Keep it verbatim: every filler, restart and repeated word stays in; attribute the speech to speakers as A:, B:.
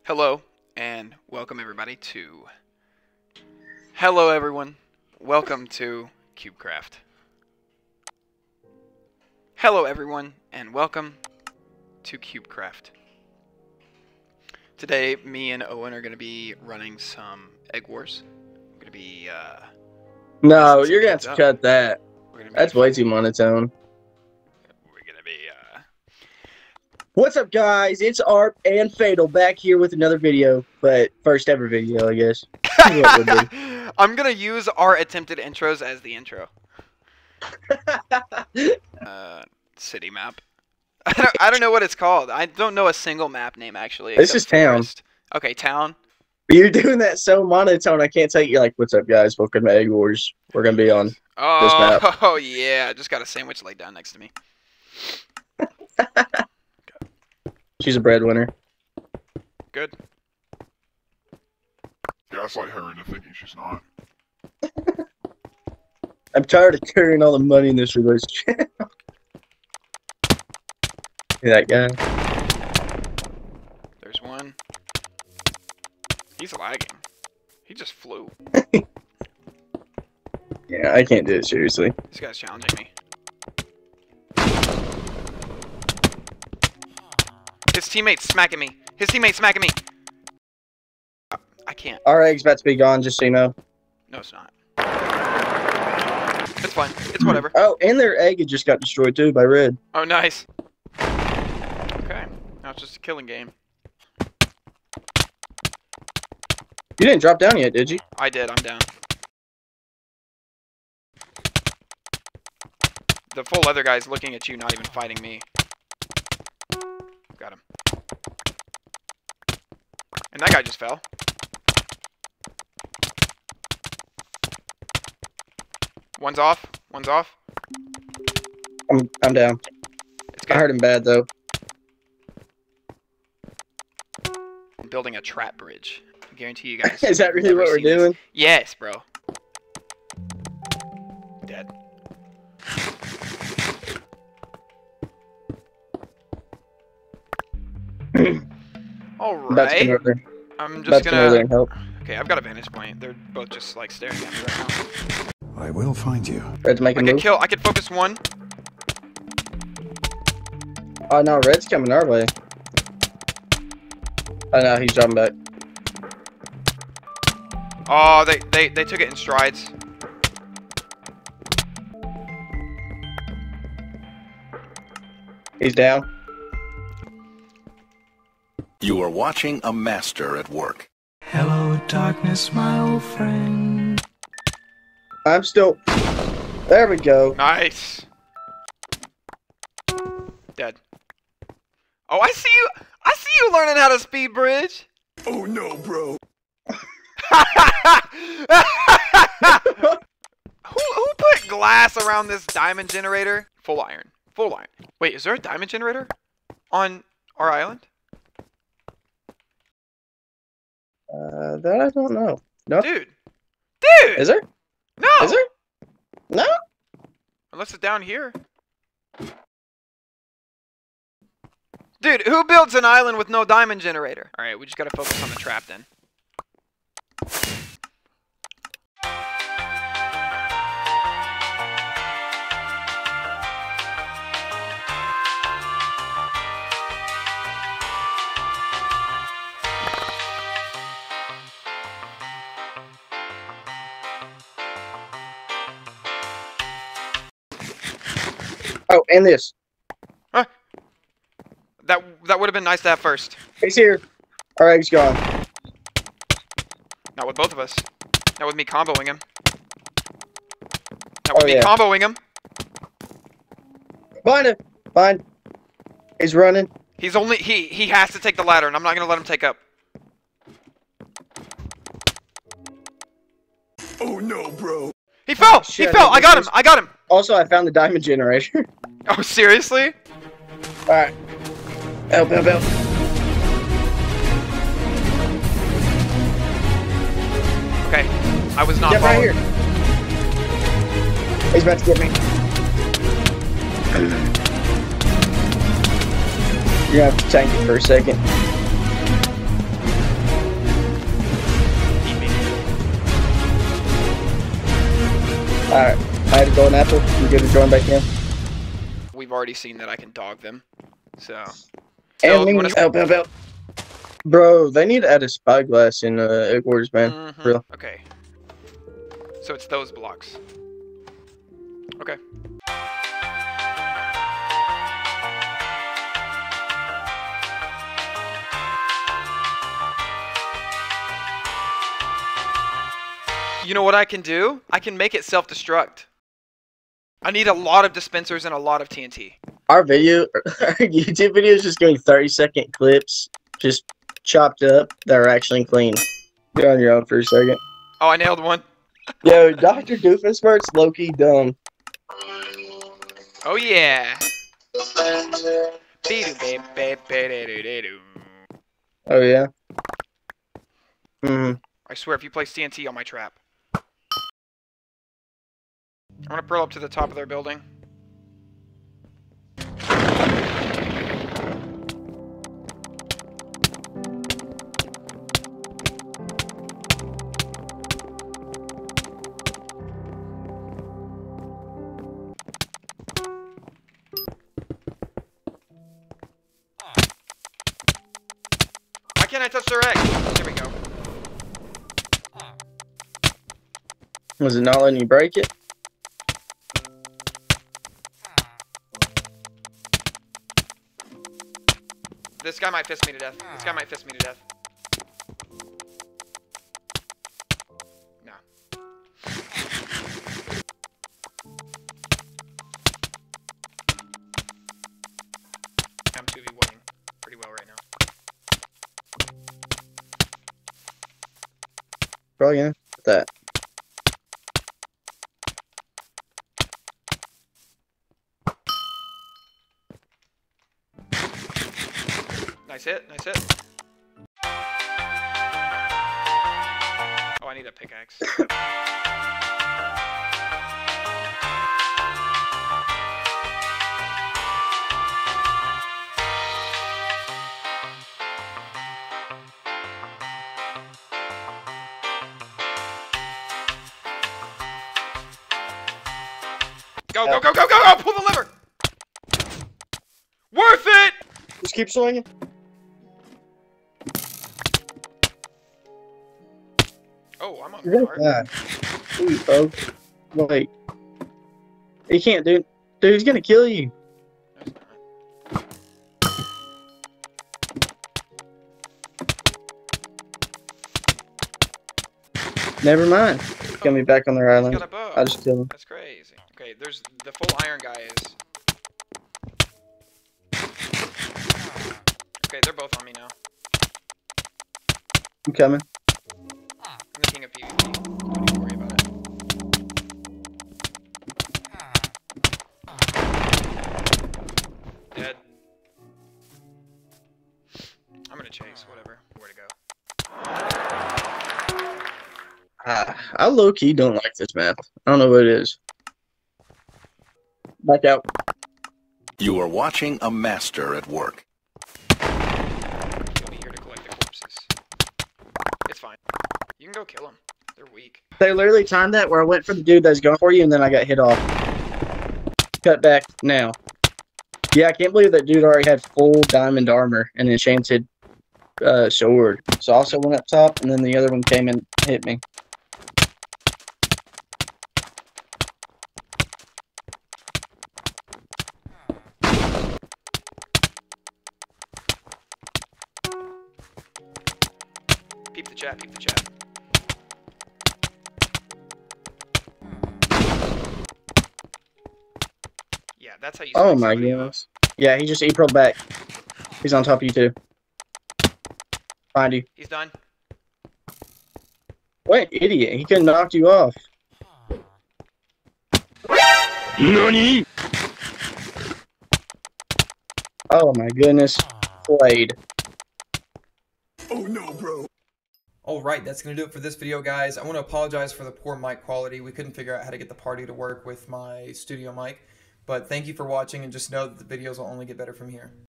A: Hello, and welcome everybody to... Hello everyone, welcome to CubeCraft. Hello everyone, and welcome to CubeCraft. Today, me and Owen are going to be running some Eggwars. We're going to be, uh...
B: No, you're going to have to cut that. That's way too monotone.
A: We're going to be, uh...
B: What's up, guys? It's Arp and Fatal back here with another video, but first ever video, I guess.
A: I'm gonna use our attempted intros as the intro. uh, city map. I don't, I don't know what it's called. I don't know a single map name actually.
B: This is town.
A: Forest. Okay, town.
B: You're doing that so monotone. I can't tell you like, "What's up, guys? Welcome to Eggwars." We're gonna be on
A: oh,
B: this map.
A: Oh yeah, I just got a sandwich laid down next to me.
B: She's a breadwinner.
A: Good.
C: Gaslight her into thinking she's not.
B: I'm tired of carrying all the money in this relationship. That guy.
A: There's one. He's lagging. He just flew.
B: Yeah, I can't do it seriously.
A: This guy's challenging me. His teammate's smacking me. His teammate's smacking me. I can't.
B: Our egg's about to be gone, just so you know.
A: No, it's not. It's fine. It's whatever.
B: Oh, and their egg had just got destroyed too by red.
A: Oh, nice. Okay. Now it's just a killing game.
B: You didn't drop down yet, did you?
A: I did. I'm down. The full leather guy's looking at you, not even fighting me. Got him. And that guy just fell. One's off. One's off.
B: I'm I'm down.
A: It's good.
B: I hurt him bad though.
A: I'm building a trap bridge. I guarantee you guys.
B: Is that really
A: never
B: what we're
A: seen this.
B: doing?
A: Yes, bro. Dead. All right. I'm just gonna.
B: Help.
A: Okay, I've got a vantage point. They're both just like staring at me right now.
C: I will find you.
B: Red's
A: I
B: making
A: can
B: move.
A: kill. I can focus one.
B: Oh no, Red's coming our way. Oh no, he's dropping back.
A: Oh, they they they took it in strides.
B: He's down.
D: You are watching a master at work.
E: Hello, darkness, my old friend.
B: I'm still. There we go.
A: Nice. Dead. Oh, I see you. I see you learning how to speed bridge.
D: Oh no, bro.
A: who who put glass around this diamond generator? Full iron. Full iron. Wait, is there a diamond generator on our island?
B: Uh, that I don't know. No.
A: Dude. Dude.
B: Is there?
A: No.
B: Is there? No.
A: Unless it's down here. Dude, who builds an island with no diamond generator? Alright, we just gotta focus on the trap then.
B: Oh, and this.
A: Huh? That that would have been nice to have first.
B: He's here. Our egg's gone.
A: Not with both of us. Not with me comboing him. Not with
B: Oh,
A: me
B: yeah.
A: comboing him.
B: Find him. Find. He's running.
A: He's only he he has to take the ladder, and I'm not gonna let him take up.
D: Oh no, bro.
A: He fell.
B: shit,
A: he fell. I got him.
B: this
A: I got him.
B: Also, I found the diamond generator.
A: Oh, seriously?
B: All right. Help! Help! Help!
A: Okay. I was not
B: Get right
A: following.
B: here. He's about to get me. You're gonna have to tank it for a second. Alright, I had to go an apple. You good to join back in?
A: We've already seen that I can dog them. So.
B: And
A: So,
B: me,
A: you wanna...
B: help, help, help. Bro, they need to add a spyglass in uh, Eggwars, man.
A: Mhm.
B: Real.
A: Okay. So it's those blocks. Okay. You know what I can do? I can make it self-destruct. I need a lot of dispensers and a lot of T N T.
B: Our video, our YouTube video is just going thirty second clips, just chopped up, that are actually clean. You're on your own for a second.
A: Oh, I nailed one.
B: Yo, Doctor Doofenshmirtz low-key dumb.
A: Oh yeah.
B: Oh yeah? Mm-hmm.
A: I swear if you place T N T on my trap. I'm gonna pearl up to the top of their building. Why can't I touch their egg? There we go.
B: Was it not letting you break it?
A: This guy might fist me to death. This guy might fist me to death. No. I'm two v winning pretty well right now.
B: Probably gonna put that.
A: Nice hit, nice hit. Oh, I need a pickaxe. Go, go, go, go, go, go! Pull the lever! Worth it!
B: Just keep swinging.
A: Oh, I'm on
B: You're
A: guard.
B: gonna die. Please, folks. Wait. He can't, dude. Dude, he's gonna kill you.
A: No, it's not.
B: Never mind. He's gonna be back on their
A: He's
B: island.
A: got a bow.
B: I'll just kill him.
A: That's crazy. Okay, there's the full iron guy is. Okay, they're both on me now.
B: I'm coming.
A: I'm the king of PvP. Don't even worry about it. Dead. I'm gonna chase, whatever. Where to go?
B: Ah, I low-key don't like this map. I don't know what it is. Back out.
D: You are watching a master at work.
A: He'll be here to collect the corpses. It's fine. You can go kill them. They're weak.
B: They literally timed that where I went for the dude that's going for you, and then I got hit off. Cut back now. Yeah, I can't believe that dude already had full diamond armor and enchanted uh, sword. So I also went up top, and then the other one came and hit me.
A: Peep the chat, peep the chat. Yeah, that's how you
B: Oh
A: spike
B: my
A: somebody up.
B: goodness. Yeah, he just E-Pro back. He's on top of you too. Find you.
A: He's done.
B: What idiot. He could have knocked you off.
D: Nani?
B: Oh my goodness. Played.
D: Oh no, bro.
F: Alright, that's going to do it for this video, guys. I want to apologize for the poor mic quality. We couldn't figure out how to get the party to work with my studio mic. But thank you for watching, and just know that the videos will only get better from here.